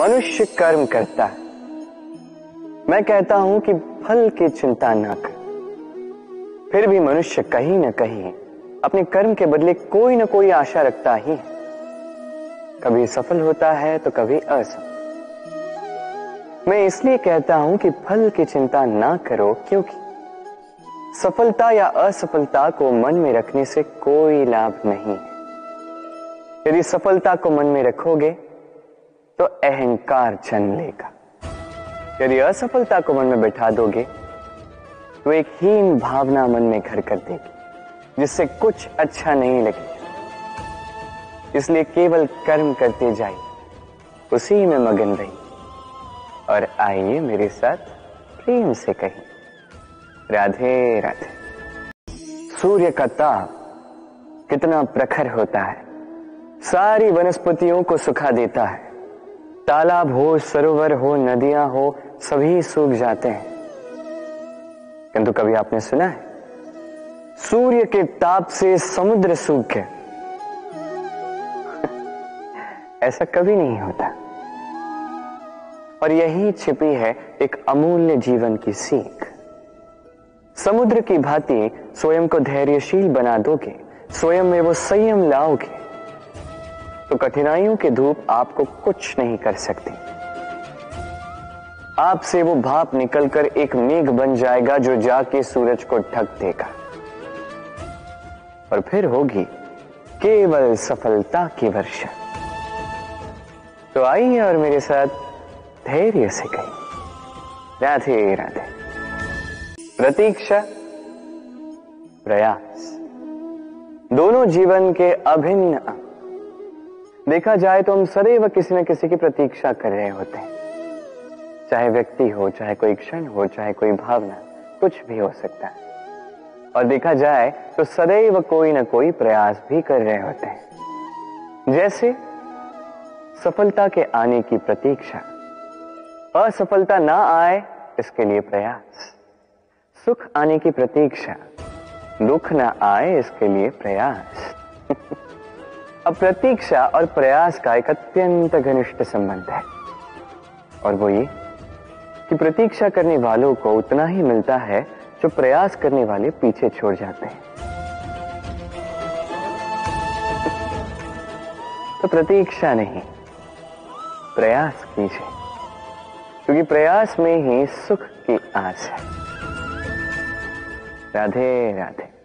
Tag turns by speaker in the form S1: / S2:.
S1: मनुष्य कर्म करता है। मैं कहता हूं कि फल की चिंता ना कर। फिर भी मनुष्य कहीं ना कहीं अपने कर्म के बदले कोई ना कोई आशा रखता ही है। कभी सफल होता है तो कभी असफल। मैं इसलिए कहता हूं कि फल की चिंता ना करो, क्योंकि सफलता या असफलता को मन में रखने से कोई लाभ नहीं है। यदि सफलता को मन में रखोगे तो अहंकार जन्म लेगा। यदि असफलता को मन में बैठा दोगे तो एक हीन भावना मन में घर कर देगी, जिससे कुछ अच्छा नहीं लगेगा। इसलिए केवल कर्म करते जाइए, उसी में मगन रहिए और आइए मेरे साथ प्रेम से कहिए राधे राधे। सूर्य का ताप कितना प्रखर होता है, सारी वनस्पतियों को सुखा देता है। तालाब हो, सरोवर हो, नदियां हो, सभी सूख जाते हैं। किंतु कभी आपने सुना है सूर्य के ताप से समुद्र सूख गया? ऐसा कभी नहीं होता। और यही छिपी है एक अमूल्य जीवन की सीख। समुद्र की भांति स्वयं को धैर्यशील बना दोगे, स्वयं में वो संयम लाओगे, तो कठिनाइयों की धूप आपको कुछ नहीं कर सकती। आपसे वो भाप निकलकर एक मेघ बन जाएगा जो जाके सूरज को ढक देगा। और फिर होगी केवल सफलता की वर्षा। तो आइए और मेरे साथ धैर्य से कहिए राधे राधे। प्रतीक्षा, प्रयास, दोनों जीवन के अभिन्न अंग। देखा जाए तो हम सदैव किसी न किसी की प्रतीक्षा कर रहे होते हैं। चाहे व्यक्ति हो, चाहे कोई क्षण हो, चाहे कोई भावना, कुछ भी हो सकता है। और देखा जाए तो सदैव कोई न कोई प्रयास भी कर रहे होते हैं। जैसे सफलता के आने की प्रतीक्षा, असफलता ना आए इसके लिए प्रयास, सुख आने की प्रतीक्षा, दुख ना आए इसके लिए प्रयास। अब प्रतीक्षा और प्रयास का एक अत्यंत घनिष्ठ संबंध है, और वो ये कि प्रतीक्षा करने वालों को उतना ही मिलता है जो प्रयास करने वाले पीछे छोड़ जाते हैं। तो प्रतीक्षा नहीं, प्रयास कीजिए, क्योंकि प्रयास में ही सुख की आस है। राधे राधे।